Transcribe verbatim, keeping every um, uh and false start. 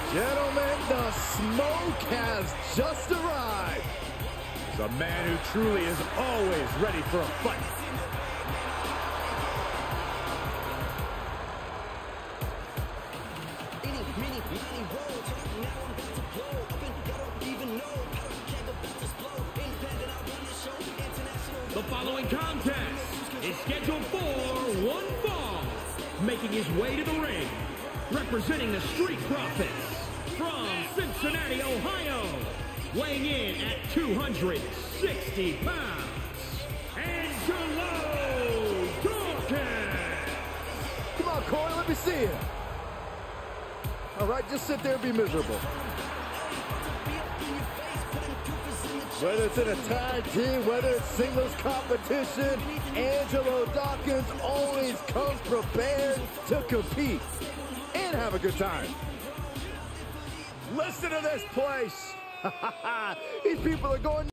Gentlemen, the smoke has just arrived. He's a man who truly is always ready for a fight. The following contest is scheduled for one fall. Making his way to the ring, representing the Street Profits from Cincinnati, Ohio, weighing in at two hundred sixty pounds, Angelo Dawkins. Come on, Corey, let me see it. All right, just sit there and be miserable. Whether it's in a tag team, whether it's singles competition, Angelo Dawkins always comes prepared to compete and have a good time. Listen to this place. These people are going